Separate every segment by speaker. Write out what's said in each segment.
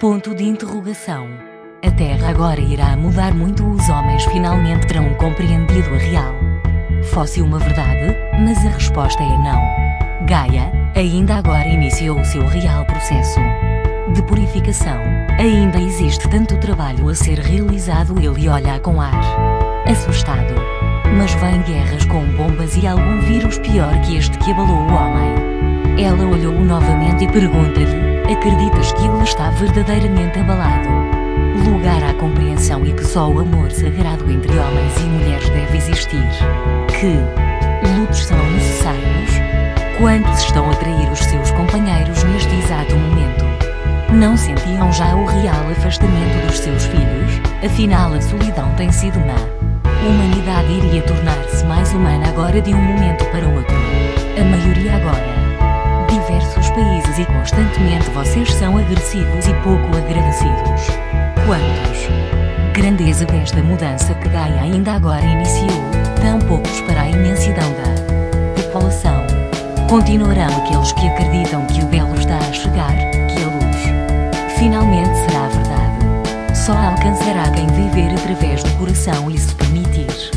Speaker 1: Ponto de interrogação. A Terra agora irá mudar muito, os homens finalmente terão compreendido a real. Fosse uma verdade, mas a resposta é não. Gaia, ainda agora iniciou o seu real processo de purificação. Ainda existe tanto trabalho a ser realizado. Ele olha com ar assustado. Mas vêm guerras com bombas e algum vírus pior que este que abalou o homem. Ela olhou-o novamente e pergunta-lhe: acreditas que ele está verdadeiramente abalado? Lugar à compreensão e que só o amor sagrado entre homens e mulheres deve existir. Que lutos são necessários? Quantos estão a trair os seus companheiros neste exato momento? Não sentiam já o real afastamento dos seus filhos? Afinal, a solidão tem sido má. A humanidade iria tornar-se mais humana agora de um momento para o outro. A maioria agora. Diversos países e constantemente vocês são agressivos e pouco agradecidos. Quantos? Grandeza desta mudança que Gaia ainda agora iniciou, tão poucos para a imensidão da população. Continuarão aqueles que acreditam que o belo está a chegar, que a luz finalmente será verdade. Só alcançará quem viver através do coração e se permitir.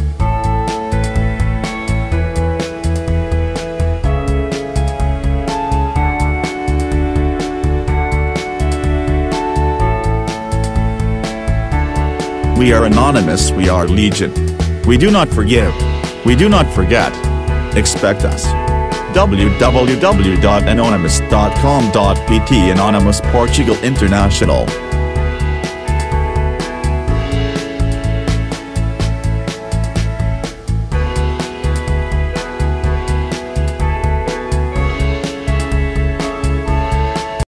Speaker 2: We are anonymous, we are legion. We do not forgive. We do not forget. Expect us. www.anonymous.com.pt Anonymous Portugal International